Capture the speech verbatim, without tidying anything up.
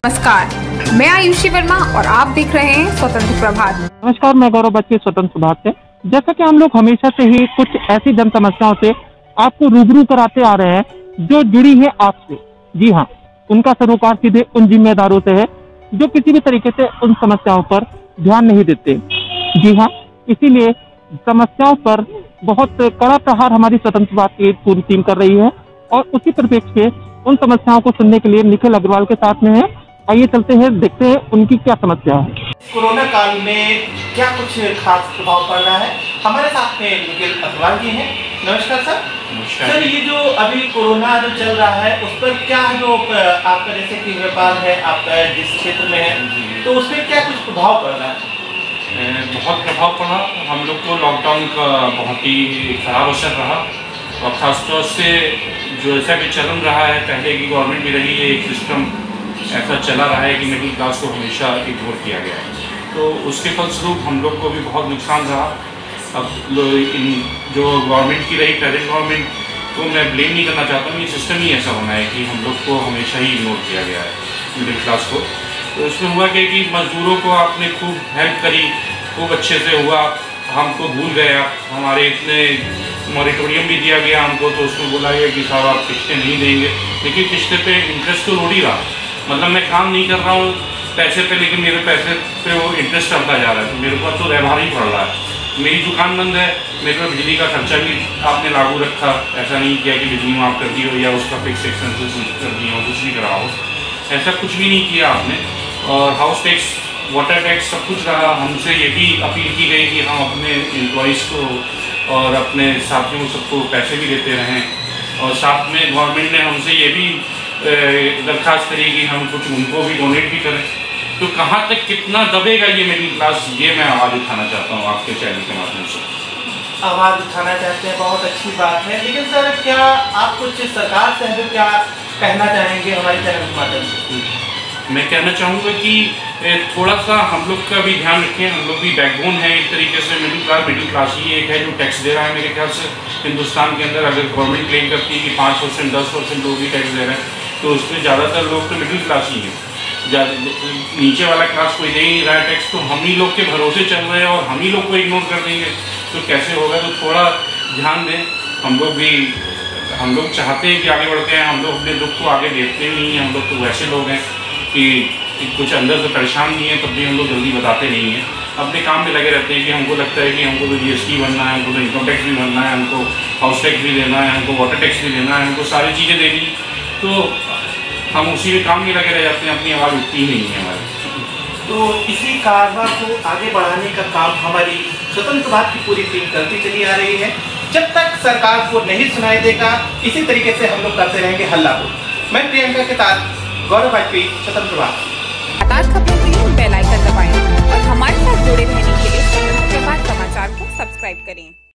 नमस्कार, मैं आयुषी वर्मा और आप देख रहे हैं स्वतंत्र प्रभात। नमस्कार, मैं गौरव बच्ची स्वतंत्र प्रभात से। जैसा कि हम लोग हमेशा से ही कुछ ऐसी जन समस्याओं से आपको रूबरू कराते आ रहे हैं जो जुड़ी है आपसे। जी हाँ, उनका सरोकार सीधे उन जिम्मेदारों से है जो किसी भी तरीके से उन समस्याओं पर ध्यान नहीं देते। जी हाँ, इसीलिए समस्याओं पर बहुत कड़ा प्रहार हमारी स्वतंत्र प्रभात की पूरी टीम कर रही है और उसी परिप्रेक्ष्य में उन समस्याओं को सुनने के लिए निखिल अग्रवाल के साथ में है। आइए चलते हैं, देखते हैं उनकी क्या समस्या है। कोरोना काल में क्या कुछ खास प्रभाव पड़ रहा है? हमारे साथ में निखिल अग्रवाल जी हैं। नमस्कार सर। नमस्कार सर, ये जो अभी कोरोना जो चल रहा है उस पर क्या जो आपका जैसे कि व्यापार है आपका जिस क्षेत्र में है तो उस पर क्या कुछ प्रभाव पड़ रहा है? बहुत प्रभाव पड़ा। हम लोग को लॉकडाउन का बहुत ही खराब असर रहा और ख़ासतौर से जो ऐसा भी चलन रहा है, पहले की गवर्नमेंट भी रही है, एक सिस्टम ऐसा चला रहा है कि मिडिल क्लास को हमेशा इग्नोर किया गया है, तो उसके फलस्वरूप हम लोग को भी बहुत नुकसान रहा। अब इन जो गवर्नमेंट की रही, प्रेजेंट गवर्नमेंट को मैं ब्लेम नहीं करना चाहता हूँ, ये सिस्टम ही ऐसा होना है कि हम लोग को हमेशा ही इग्नोर किया गया है मिडिल क्लास को। तो इसमें हुआ क्या कि मजदूरों को आपने खूब हेल्प करी, खूब अच्छे से हुआ, हमको भूल गया, हमारे इतने मॉरिटोरियम भी दिया गया हमको, तो उसमें बोला गया कि साहब आप किस्तें नहीं देंगे, लेकिन किस्ते पे इंटरेस्ट तो रोड ही रहा। मतलब मैं काम नहीं कर रहा हूँ पैसे पे, लेकिन मेरे पैसे पे वो इंटरेस्ट चलता जा रहा है, तो मेरे पास तो व्यवहार ही पड़ रहा है। मेरी दुकान बंद है, मेरे पे बिजली का खर्चा भी आपने लागू रखा, ऐसा नहीं किया कि बिजली माफ़ कर दी हो या उसका फिक्स एक्सपेंसेस कर दिए हो, कुछ भी करा हो, ऐसा कुछ भी नहीं किया आपने। और हाउस टैक्स, वाटर टैक्स सब कुछ रहा। हमसे ये भी अपील की गई कि हम अपने एम्प्लॉइज़ को और अपने साथियों सबको पैसे भी देते रहें, और साथ में गवर्नमेंट ने हमसे ये भी दरख्वास्त करी कि हम कुछ उनको भी डोनेट भी करें। तो कहाँ तक कितना दबेगा ये मिडिल क्लास, ये मैं आवाज़ उठाना चाहता हूँ आपके चैनल के माध्यम से। आवाज़ उठाना चाहते हैं, बहुत अच्छी बात है, लेकिन सर क्या आप कुछ सरकार से है क्या कहना चाहेंगे हमारे चैनल के माध्यम से? मैं कहना चाहूँगा कि थोड़ा सा हम लोग का भी ध्यान रखें। हम लोग भी बैकबोन है एक तरीके से, मिडिल क्लास मिडिल क्लास ही एक है जो टैक्स दे रहा है। मेरे ख्याल से हिंदुस्तान के अंदर अगर गवर्नमेंट क्लेम करती है कि पाँच परसेंट दस परसेंट लोग ही टैक्स दे रहे हैं, तो उसमें ज़्यादातर लोग तो मिडिल क्लास ही हैं। नीचे वाला क्लास कोई दे ही नहीं रहा है टैक्स, तो हम ही लोग के भरोसे चल रहे हैं और हम ही लोग को इग्नोर कर देंगे तो कैसे होगा? तो थोड़ा ध्यान दें। हम लोग भी हम लोग चाहते हैं कि आगे बढ़ते हैं, हम लोग अपने दुख को आगे देखते नहीं हैं। हम लोग तो वैसे लोग हैं कि कुछ अंदर से परेशान नहीं है, तब भी हम लोग जल्दी बताते नहीं हैं, अपने काम में लगे रहते हैं कि हमको लगता है कि हमको तो जीएसटी भरना है, हमको तो इनकम टैक्स भी भरना है, हमको हाउस टैक्स भी देना है, हमको वाटर टैक्स भी देना है, हमको सारी चीज़ें देनी है, तो हम उसी में काम में लगे रह जाते हैं, अपनी आवाज़ उठती ही नहीं है हमारी। तो इसी कारवां को आगे बढ़ाने का काम हमारी स्वतंत्र प्रभात की पूरी टीम करती चली आ रही है। जब तक सरकार को नहीं सुनाई देगा, इसी तरीके से हम लोग करते रहेंगे हल्ला को। मैं प्रियंका के साथ गौरव बच्ची, स्वतंत्र प्रभात। खबरों के लिए बेल आइकन दबाएं और हमारे साथ जुड़े रहने के लिए स्वतंत्र प्रभात समाचार को सब्सक्राइब करें।